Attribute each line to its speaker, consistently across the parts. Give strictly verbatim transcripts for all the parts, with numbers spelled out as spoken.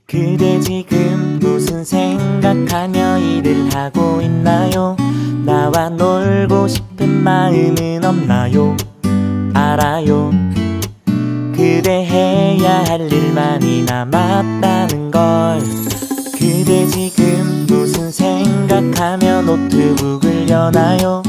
Speaker 1: 그대 지금 무슨 생각하며 일을 하고 있나요? 나와 놀고 싶은 마음은 없나요? 알아요. 그대 해야 할 일 많이 남았다는 걸. 그대 지금 무슨 생각하며 노트북을 여나요?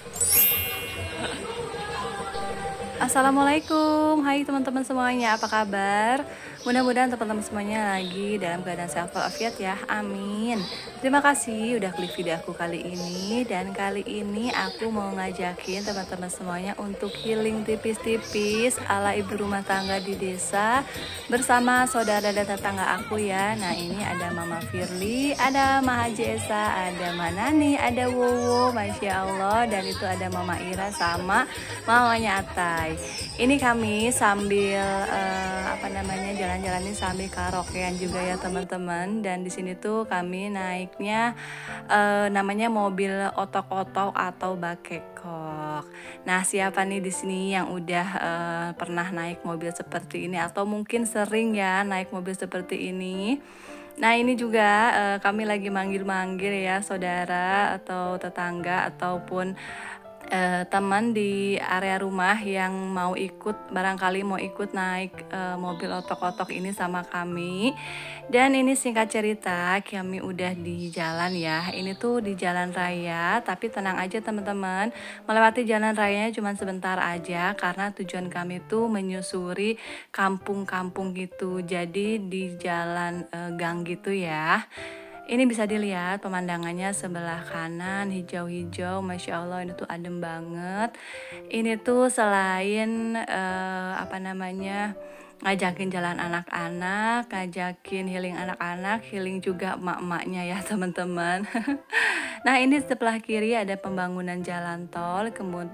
Speaker 2: Assalamualaikum, hai teman-teman semuanya, apa kabar? Mudah-mudahan teman-teman semuanya lagi dalam keadaan sehat walafiat ya, amin. Terima kasih udah klik video aku kali ini. Dan kali ini aku mau ngajakin teman-teman semuanya untuk healing tipis-tipis ala ibu rumah tangga di desa bersama saudara dan tetangga aku ya. Nah ini ada Mama Firly, ada Ma Haji Esa, ada Manani, ada Wowo, Masya Allah. Dan itu ada Mama Ira sama mamanya Atai. Ini kami sambil uh, apa namanya jalan-jalan ini sambil karaokean juga ya teman-teman. Dan di sini tuh kami naiknya uh, namanya mobil otok-otok atau bakekok. Nah siapa nih di sini yang udah uh, pernah naik mobil seperti ini atau mungkin sering ya naik mobil seperti ini? Nah ini juga uh, kami lagi manggil-manggil ya saudara atau tetangga ataupun Uh, teman di area rumah yang mau ikut, barangkali mau ikut naik uh, mobil otok-otok ini sama kami. Dan ini singkat cerita kami udah di jalan ya. Ini tuh di jalan raya, tapi tenang aja teman-teman, melewati jalan rayanya cuma sebentar aja karena tujuan kami tuh menyusuri kampung-kampung gitu. Jadi di jalan uh, gang gitu ya. Ini bisa dilihat pemandangannya sebelah kanan hijau-hijau, Masya Allah ini tuh adem banget. Ini tuh selain uh, apa namanya ngajakin jalan anak-anak, ngajakin healing anak-anak, healing juga emak-emaknya ya teman-teman. Nah ini sebelah kiri ada pembangunan jalan tol.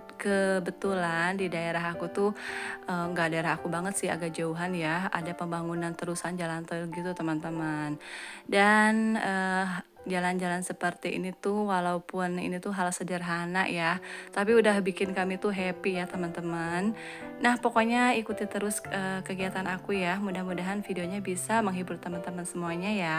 Speaker 2: Kebetulan di daerah aku tuh nggak uh, daerah aku banget sih, agak jauhan ya, ada pembangunan terusan jalan tol gitu teman-teman. Dan uh, jalan-jalan seperti ini tuh walaupun ini tuh hal sederhana ya, tapi udah bikin kami tuh happy ya teman-teman. Nah pokoknya ikuti terus uh, kegiatan aku ya, mudah-mudahan videonya bisa menghibur teman-teman semuanya ya.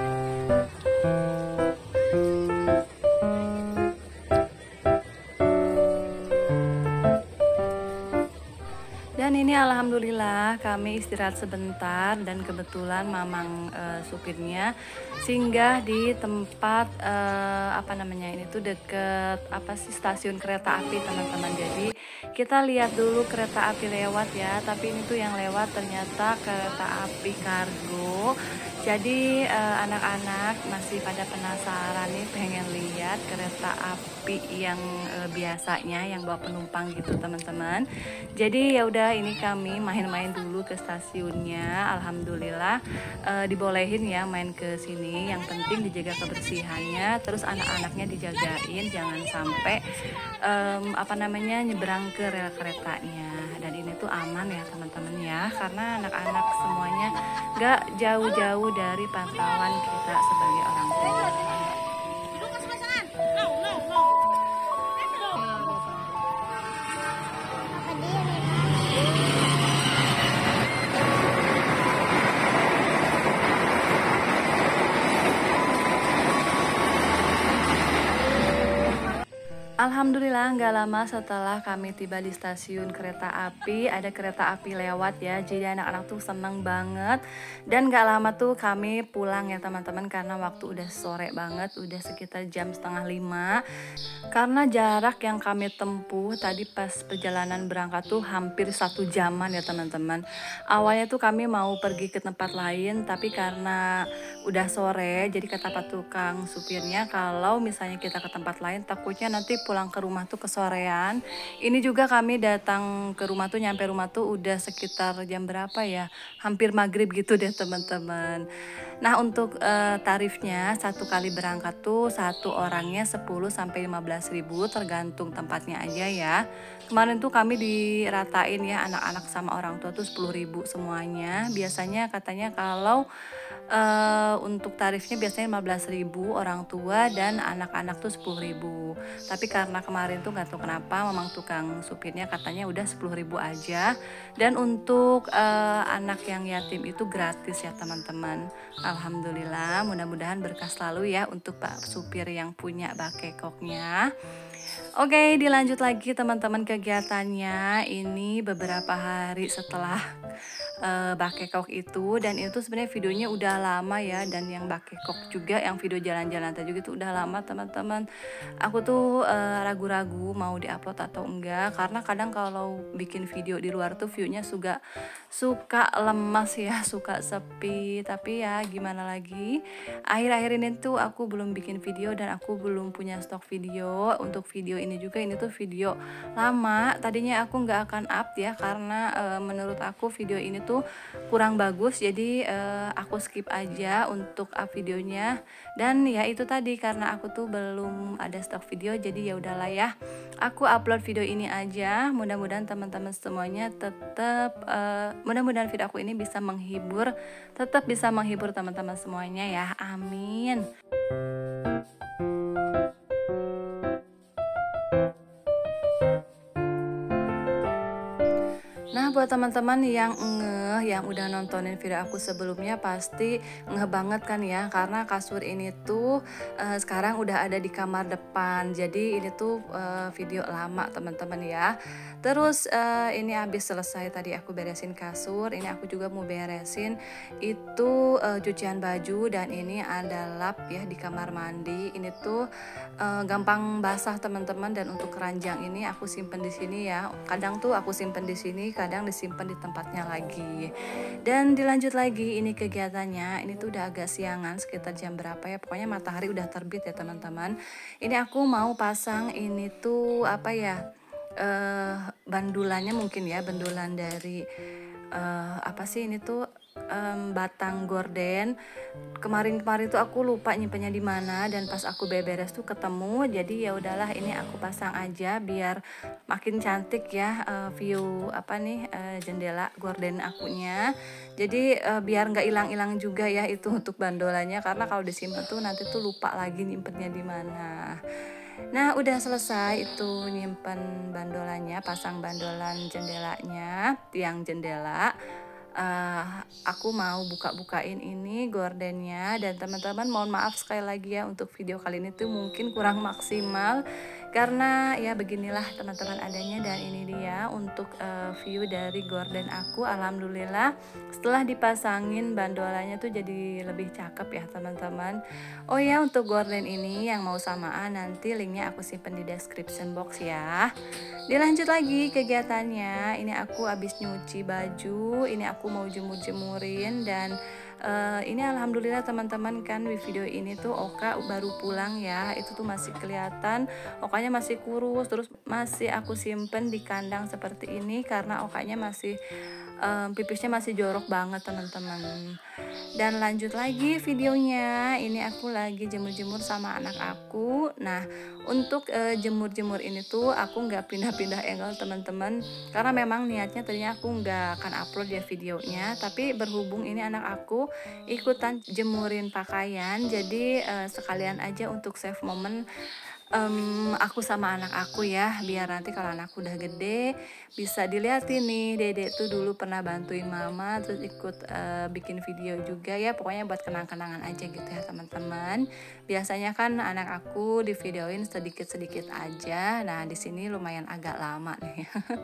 Speaker 2: Dan ini alhamdulillah kami istirahat sebentar dan kebetulan mamang e, supirnya singgah di tempat e, apa namanya ini tuh deket apa sih stasiun kereta api teman-teman. Jadi kita lihat dulu kereta api lewat ya, tapi ini tuh yang lewat ternyata kereta api kargo. Jadi anak-anak uh, masih pada penasaran nih, pengen lihat kereta api yang uh, biasanya yang bawa penumpang gitu teman-teman. Jadi ya udah ini kami main-main dulu ke stasiunnya. Alhamdulillah uh, dibolehin ya main ke sini. Yang penting dijaga kebersihannya, terus anak-anaknya dijagain jangan sampai um, apa namanya nyebrang ke rel keretanya. Dan ini tuh aman ya teman-teman ya, karena anak-anak semuanya gak jauh-jauh dari pantauan kita sebagai orang tua. Alhamdulillah nggak lama setelah kami tiba di stasiun kereta api, ada kereta api lewat ya. Jadi anak-anak tuh seneng banget. Dan nggak lama tuh kami pulang ya teman-teman, karena waktu udah sore banget, udah sekitar jam setengah lima. Karena jarak yang kami tempuh tadi pas perjalanan berangkat tuh hampir satu jaman ya teman-teman. Awalnya tuh kami mau pergi ke tempat lain, tapi karena udah sore, jadi kata pak tukang supirnya kalau misalnya kita ke tempat lain takutnya nanti pulang ke rumah tuh kesorean. Ini juga kami datang ke rumah tuh, nyampe rumah tuh udah sekitar jam berapa ya, hampir maghrib gitu deh teman-teman. Nah untuk uh, tarifnya satu kali berangkat tuh satu orangnya sepuluh sampai lima belas ribu tergantung tempatnya aja ya. Kemarin tuh kami diratain ya, anak-anak sama orang tua tuh sepuluh ribu semuanya. Biasanya katanya kalau Uh, untuk tarifnya biasanya lima belas ribu orang tua dan anak-anak tuh sepuluh ribu. Tapi karena kemarin tuh gak tahu kenapa memang tukang supirnya katanya udah sepuluh ribu aja. Dan untuk uh, anak yang yatim itu gratis ya teman-teman. Alhamdulillah, mudah-mudahan berkah selalu ya untuk Pak supir yang punya bakekoknya. Oke, dilanjut lagi teman-teman kegiatannya. Ini beberapa hari setelah uh, bakekok itu, dan itu sebenarnya videonya udah lama ya, dan yang bakekok juga, yang video jalan-jalan tadi juga itu udah lama teman-teman. Aku tuh uh, ragu-ragu mau diupload atau enggak, karena kadang kalau bikin video di luar tuh viewnya suka suka lemas ya, suka sepi. Tapi ya gimana lagi, akhir-akhir ini tuh aku belum bikin video dan aku belum punya stok video. Untuk video ini juga, ini tuh video lama, tadinya aku nggak akan up ya, karena e, menurut aku video ini tuh kurang bagus, jadi e, aku skip aja untuk up videonya. Dan ya itu tadi, karena aku tuh belum ada stok video, jadi ya udahlah ya, aku upload video ini aja. Mudah-mudahan teman-teman semuanya tetap e, mudah-mudahan video aku ini bisa menghibur, tetap bisa menghibur teman-teman semuanya ya, amin. Nah, buat teman-teman yang ngeh, yang udah nontonin video aku sebelumnya pasti ngeh banget kan ya, karena kasur ini tuh uh, sekarang udah ada di kamar depan. Jadi ini tuh uh, video lama teman-teman ya. Terus uh, ini habis selesai tadi aku beresin kasur, ini aku juga mau beresin itu uh, cucian baju, dan ini ada lap ya di kamar mandi. Ini tuh uh, gampang basah teman-teman, dan untuk keranjang ini aku simpen di sini ya. Kadang tuh aku simpen di sini, kadang disimpan di tempatnya lagi. Dan dilanjut lagi ini kegiatannya. Ini tuh udah agak siangan, sekitar jam berapa ya, pokoknya matahari udah terbit ya teman-teman. Ini aku mau pasang ini tuh apa ya, uh, bandulannya mungkin ya, bandulan dari uh, apa sih ini tuh um, batang gorden. Kemarin-kemarin tuh aku lupa nyimpennya di mana, dan pas aku beberes tuh ketemu. Jadi ya udahlah, ini aku pasang aja biar makin cantik ya uh, view apa nih uh, jendela gorden akunya. Jadi uh, biar nggak hilang-hilang juga ya itu untuk bandolannya, karena kalau disimpan tuh nanti tuh lupa lagi nyimpennya di mana. Nah, udah selesai itu nyimpen bandolannya, pasang bandolan jendelanya, tiang jendela. Uh, aku mau buka-bukain ini gordennya, dan teman-teman mohon maaf sekali lagi ya untuk video kali ini tuh mungkin kurang maksimal, karena ya beginilah teman-teman adanya. Dan ini dia untuk uh, view dari gorden aku. Alhamdulillah setelah dipasangin bandolannya tuh jadi lebih cakep ya teman-teman. Oh ya, untuk gorden ini yang mau samaan nanti linknya aku simpen di description box ya. Dilanjut lagi kegiatannya. Ini aku habis nyuci baju, ini aku mau jemur-jemurin, dan uh, ini alhamdulillah teman-teman kan di video ini tuh Oka baru pulang ya. Itu tuh masih kelihatan Okanya masih kurus, terus masih aku simpen di kandang seperti ini karena Okanya masih um, pipisnya masih jorok banget teman-teman. Dan lanjut lagi videonya, ini aku lagi jemur-jemur sama anak aku. Nah, untuk uh, jemur-jemur ini tuh aku nggak pindah-pindah angle teman-teman, karena memang niatnya tadinya aku nggak akan upload ya videonya, tapi berhubung ini anak aku ikutan jemurin pakaian, jadi uh, sekalian aja untuk save moment Um, aku sama anak aku ya, biar nanti kalau anakku udah gede bisa dilihatin nih, dedek tuh dulu pernah bantuin mama, terus ikut uh, bikin video juga ya. Pokoknya buat kenang-kenangan aja gitu ya teman-teman. Biasanya kan anak aku di videoin sedikit-sedikit aja. Nah, di sini lumayan agak lama nih.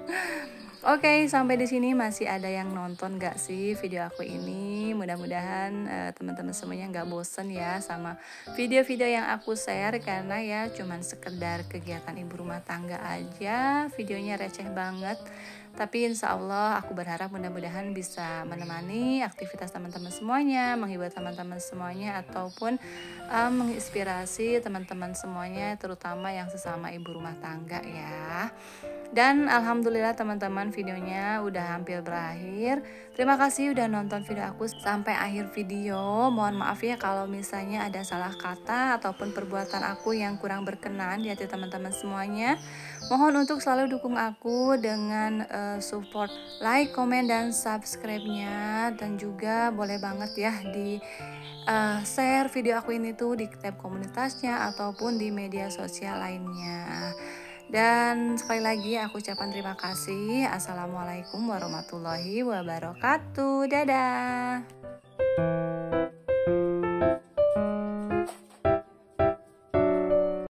Speaker 2: Oke, okay, sampai di sini masih ada yang nonton gak sih video aku ini? Mudah-mudahan uh, teman-teman semuanya gak bosen ya sama video-video yang aku share, karena ya cuman sekedar kegiatan ibu rumah tangga aja, videonya receh banget. Tapi insya Allah aku berharap mudah-mudahan bisa menemani aktivitas teman-teman semuanya, menghibur teman-teman semuanya, ataupun um, menginspirasi teman-teman semuanya, terutama yang sesama ibu rumah tangga ya. Dan alhamdulillah teman-teman videonya udah hampir berakhir. Terima kasih udah nonton video aku sampai akhir video. Mohon maaf ya kalau misalnya ada salah kata ataupun perbuatan aku yang kurang berkenan di hati teman-teman semuanya. Mohon untuk selalu dukung aku dengan uh, support like, komen, dan subscribe-nya. Dan juga boleh banget ya di uh, share video aku ini tuh di tab komunitasnya ataupun di media sosial lainnya. Dan sekali lagi aku ucapkan terima kasih. Assalamualaikum warahmatullahi wabarakatuh. Dadah.